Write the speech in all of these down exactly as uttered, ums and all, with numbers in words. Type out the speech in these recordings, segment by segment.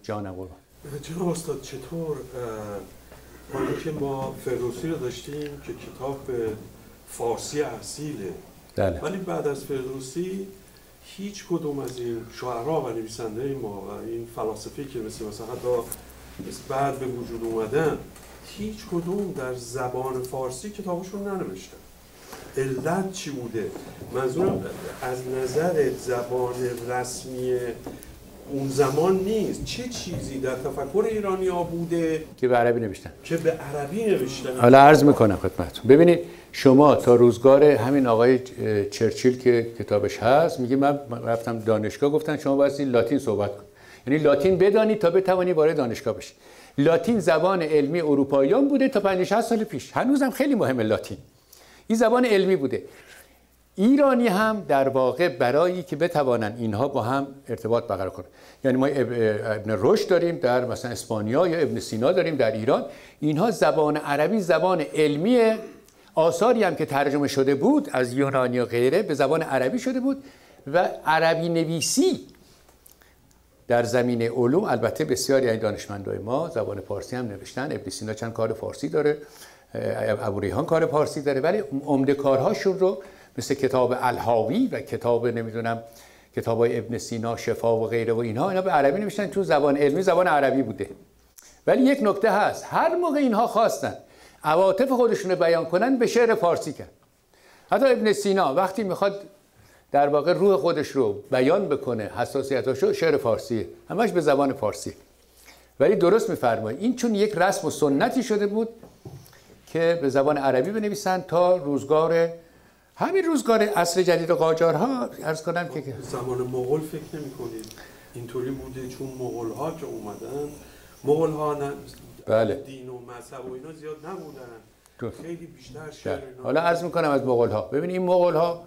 جانم قربان. جناب استاد چطور حالا که ما فردوسی رو داشتیم که کتاب فارسی اصیله، بله. ولی بعد از فردوسی هیچ کدوم از این شاعرها و نویسنده ما و این فلاسفه‌ای که مثل مثلا حتی بعد به وجود اومدن، هیچ کدوم در زبان فارسی کتابشون ننوشتن. علت چی بوده؟ منظورم از نظر زبان رسمی اون زمان نیست، چه چیزی در تفکر ایرانی‌ها بوده که به عربی نوشتن که به عربی نوشتن؟ حالا عرض میکنم خدمتتون. ببینید شما تا روزگار همین آقای چرچیل که کتابش هست میگه من رفتم دانشگاه، گفتن شما باید لاتین صحبت کن، یعنی لاتین بدانید تا بتوانی وارد دانشگاه بشی. لاتین زبان علمی اروپاییان بوده تا پنجاه شصت سال پیش، هنوزم خیلی مهمه لاتین. این زبان علمی بوده. ایرانی هم در واقع برای که بتوانن اینها با هم ارتباط برقرار کنن، یعنی ما ابن رشد داریم در مثلا اسپانیا یا ابن سینا داریم در ایران، اینها زبان عربی زبان علمی، آثاری هم که ترجمه شده بود از یونانی و غیره به زبان عربی شده بود و عربی نویسی در زمینه علوم البته بسیاری از دانشمندای ما زبان فارسی هم نوشتن. ابن سینا چند کار فارسی داره، ابو ریحان کار فارسی داره، ولی عمده کارهاشون رو مثل کتاب الحاوی و کتاب نمیدونم کتابای ابن سینا شفا و غیره و اینها اینا به عربی نوشتن، چون زبان علمی زبان عربی بوده. ولی یک نکته هست، هر موقع اینها خواستن عواطف خودشون رو بیان کنن به شعر فارسی کرد. حتی ابن سینا وقتی میخواد در واقع روح خودش رو بیان بکنه، حساسیتاشو، شعر فارسیه، همش به زبان فارسی. ولی درست میفرمایید این چون یک رسم و سنتی شده بود که به زبان عربی بنویسن تا روزگار همین روزگار عصر جدید و قاجارها. عرض کنم که زمان مغول فکر نمی‌کنید اینطوری بوده؟ چون مغول‌ها که اومدن، مغول‌ها نه بله. دین و مذهب و اینا زیاد نبودن، خیلی بیشتر شعر. حالا عرض میکنم از مغول‌ها. ببینید این مغول‌ها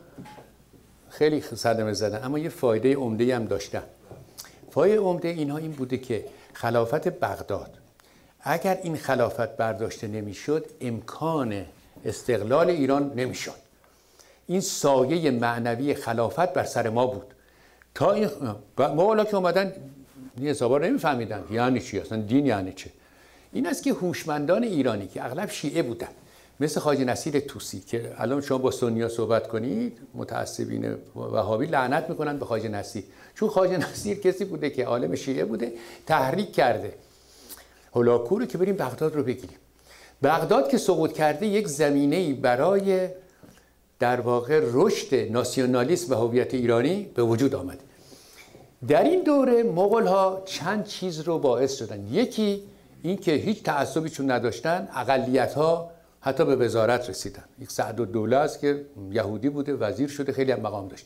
خیلی صدمه زدن اما یه فایده عمده هم داشتن. فایده عمده اینها این بوده که خلافت بغداد اگر این خلافت برداشته نمیشد امکان استقلال ایران نمیشد. این سایه معنوی خلافت بر سر ما بود. تا این مغولا که اومدن این حسابا رو نمیفهمیدن یعنی چی، اصلا دین یعنی چه. این است که هوشمندان ایرانی که اغلب شیعه بودن مثل خواجه نصیر طوسی که الان شما با سنی‌ها صحبت کنید متعصبین وهابی لعنت میکنن به خواجه نصیر، چون خواجه نصیر کسی بوده که عالم شیعه بوده، تحریک کرده هولاکو رو که بریم بغداد رو بگیریم. بغداد که سقوط کرده یک زمینه‌ای برای در واقع رشد ناسیونالیسم و هویت ایرانی به وجود آمد. در این دوره مغول‌ها چند چیز رو باعث شدن. یکی این که هیچ تعصبی چون نداشتن، اقلیت‌ها حتی به وزارت رسیدن. یک سعدالدوله است که یهودی بوده وزیر شده، خیلی هم مقام داشت.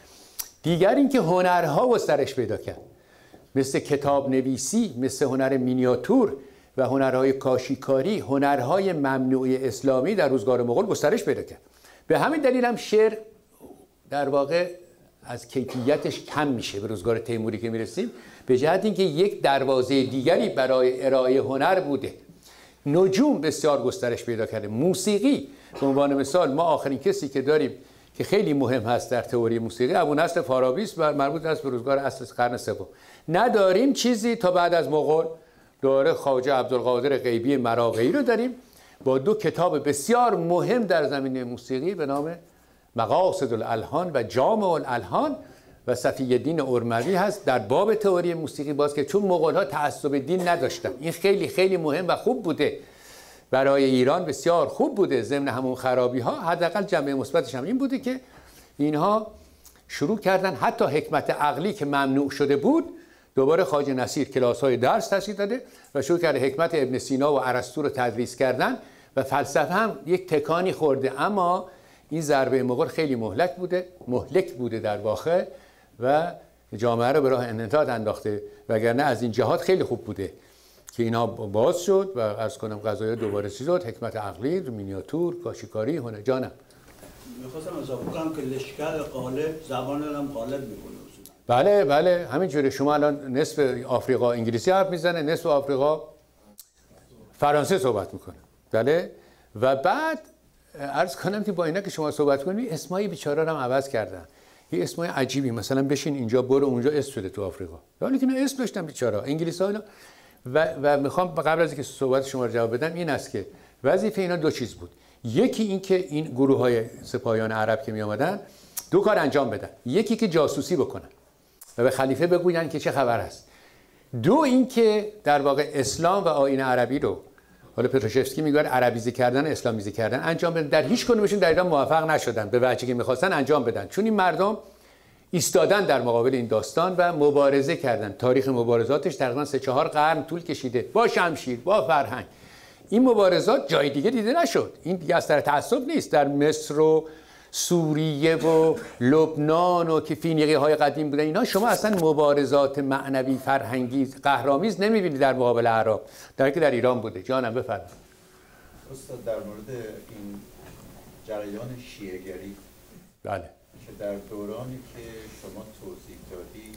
دیگر این که هنرها گسترش پیدا کرد، مثل کتاب نویسی، مثل هنر مینیاتور و هنرهای کاشیکاری، هنرهای ممنوع اسلامی در روزگار مغول گسترش پیدا کرد. به همین دلیل هم شعر در واقع از کیفیتش کم میشه به روزگار تیموری که میرسیم، به جهت اینکه یک دروازه دیگری برای ارائه هنر بوده. نجوم بسیار گسترش پیدا کرده. موسیقی به عنوان مثال ما آخرین کسی که داریم که خیلی مهم هست در تئوری موسیقی ابونصر فارابی است و مربوط است به روزگار اصل قرن سوم. نداریم چیزی تا بعد از مغول. دوره خواجه عبدالقادر غیبی مراغه‌ای رو داریم با دو کتاب بسیار مهم در زمینه موسیقی به نام مقاصد الالحان و جامع الالحان و صفی الدین ارموی هست در باب تئوری موسیقی. باز که چون مغول‌ها تعصب دین نداشتن، این خیلی خیلی مهم و خوب بوده برای ایران، بسیار خوب بوده. ضمن همون خرابی‌ها حداقل جنبه مثبتش هم این بوده که اینها شروع کردن حتی حکمت عقلی که ممنوع شده بود، دوباره خواجه نصیر کلاس‌های درس تشکیل داده و شروع کرده حکمت ابن سینا و ارسطو رو تدریس کردن و فلسفه هم یک تکانی خورده. اما این ضربه مغول خیلی مهلک بوده، مهلک بوده در واقع و جامعه رو به راه انحطاط انداخته، وگرنه از این جهات خیلی خوب بوده که اینا باز شد و عرض کنم قضایا دوباره چیز شد، حکمت عقلی، مینیاتور، کاشیکاری، هنر. جانم می‌خواستم اضافه کنم که لشکر غالب زبان هم غالب می‌کنه. بله بله همینجوری. شما الان نصف آفریقا انگلیسی حرف میزنه، نصف آفریقا فرانسه صحبت میکنه. بله و بعد عرض کنم که با اینا که شما صحبت کنید اسمای بیچاره رو هم عوض کردن. یه اسمای عجیبی مثلا بشین اینجا برو اونجا اسم شده تو آفریقا، حالا که نه اسم داشتن بیچاره انگلیس‌ها اینا. و و میخوام قبل از اینکه صحبت شما رو جواب بدم این است که وظیفه اینا دو چیز بود. یکی این که این گروه‌های سپاهیان عرب که می آمدن دو کار انجام بدن، یکی که جاسوسی بکنن و به خلیفه بگوین که چه خبر است، دو این که در واقع اسلام و آیین عربی رو، حالا پتروشفسکی میگه عربیزی کردن اسلامیزی کردن انجام بدن. در هیچ کدومشون در ایران موفق نشدن به وجهی که می‌خواستن انجام بدن، چون این مردم ایستادن در مقابل این داستان و مبارزه کردن. تاریخ مبارزاتش تقریبا سه چهار قرن طول کشیده با شمشیر با فرهنگ. این مبارزات جای دیگه دیده نشد. این دیگه از طرف تعصب نیست. در مصر و سوریه و لبنان و که فینیقی‌های قدیم بودن اینا شما اصلا مبارزات معنوی فرهنگی قهرآمیز نمی‌بینید در مقابل اعراب، در حالی که در ایران بوده. جانم بفرمایید. استاد در مورد این جریان شیعه‌گری، بله، که در دورانی که شما توضیح دادی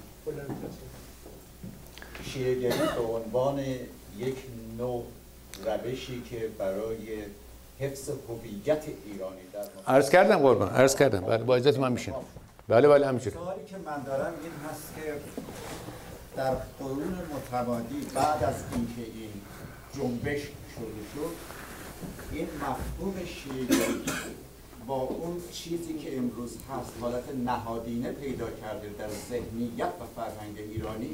شیعه‌گری به عنوان یک نوع روشی که برای حفظ هویت ایرانی در عرض کردم قربان، عرض کردم. بله با اجازه من میشه. بله بله همینجوری. سوالی که من دارم این هست که در قرون متمادی بعد از اینکه این جنبش شروع شد، این مفهوم شیعه‌گری با اون چیزی که امروز هست حالت نهادینه پیدا کرده در ذهنیت و فرهنگ ایرانی.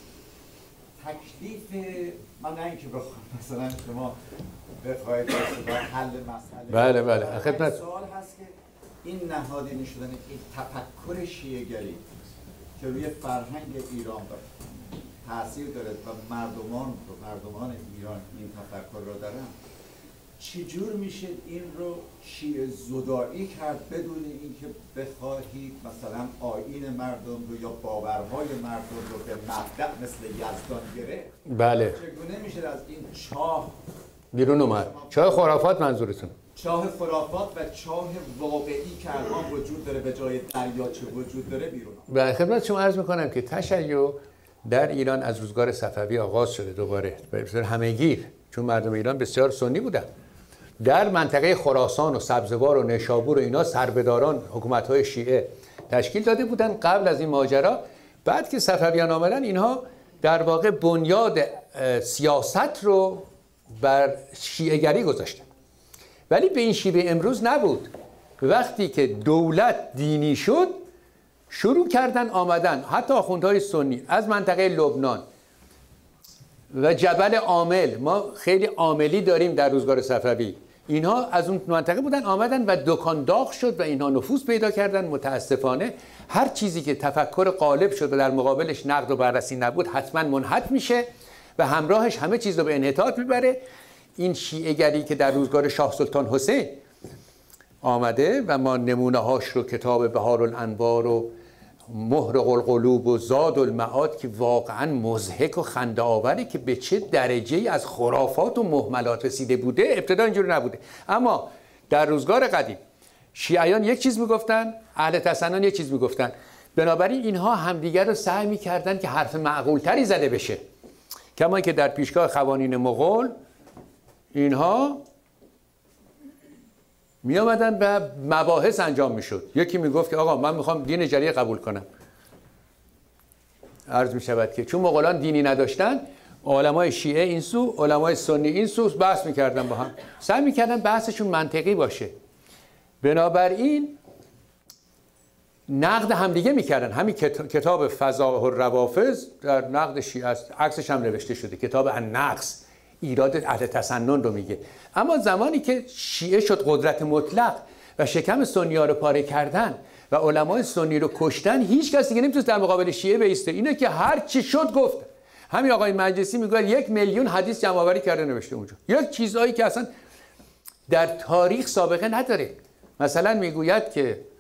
تکلیف من نه اینکه بخوام مثلا شما بخواید به حل مسئله، بله بله خدمت سوال هست که این نهادینه شدن این تفکر شیعه‌گری که روی فرهنگ ایران تاثیر داره و مردمان و مردمان ایران این تفکر رو دارن، چجور میشه این رو شیعه زدایی کرد بدون اینکه بخواهید مثلا آیین مردم رو یا باورهای مردم رو به مبدأ مثل یزدان گرفت؟ بله. چگونه میشه از این چاه بیرون اومد؟ چاه خرافات منظورتون؟ چاه خرافات و چاه واقعی که الان وجود داره به جای دریاچه وجود داره بیرون اومد. به خدمت شما عرض میکنم که تشیع در ایران از روزگار صفوی آغاز شده دوباره به صورت همه‌گیر، چون مردم ایران بسیار سنی بودن. در منطقه خراسان و سبزوار و نیشابور و اینا سربداران حکومت‌های شیعه تشکیل داده بودن قبل از این ماجرا. بعد که صفویان آمدن اینها در واقع بنیاد سیاست رو بر شیعه‌گری گذاشتن، ولی به این شیوه امروز نبود. وقتی که دولت دینی شد شروع کردن آمدن حتی آخوندهای سنی از منطقه لبنان و جبل عامل، ما خیلی عاملی داریم در روزگار صفوی، اینها از اون منطقه بودن آمدن و دکان داغ شد و اینها نفوذ پیدا کردن. متاسفانه هر چیزی که تفکر غالب شد و در مقابلش نقد و بررسی نبود حتما منحط میشه و همراهش همه چیز رو به انحطاط میبره. این شیعه‌گری که در روزگار شاه سلطان حسین آمده و ما نمونه هاش رو کتاب بهارالانوار و مهر القلوب و زاد المعاد که واقعا مضحک و خنده آوری که به چه درجه از خرافات و مهملات رسیده بوده. ابتدا اینجوری نبوده، اما در روزگار قدیم شیعیان یک چیز میگفتن، اهل تسنن یک چیز میگفتن، بنابراین اینها همدیگر رو سعی میکردن که حرف معقول تری زده بشه. کما که در پیشگاه قوانین مغول اینها می آمدن و مباحث انجام می شد. یکی می گفت که آقا من میخوام دین جدید قبول کنم. عرض می شود که چون مغولان دینی نداشتن، علمای شیعه این سو، علمای سنی این سو بحث می کردن با هم. سعی می کردن بحثشون منطقی باشه. بنابراین نقد همدیگه می کردن. همین کتاب فضائح الروافض در نقد شیعه است. عکسش هم نوشته شده. کتاب النقص ایراد اهل تسنن رو میگه. اما زمانی که شیعه شد قدرت مطلق و شکم سنی‌ها رو پاره کردن و علمای سنی رو کشتن، هیچ کسی دیگه نمیتونست در مقابل شیعه بایسته. اینه که هر چی شد گفت. همین آقای مجلسی میگه یک میلیون حدیث جمع آوری کرده نوشته اونجا. یک چیزایی که اصلا در تاریخ سابقه نداره. مثلا میگوید که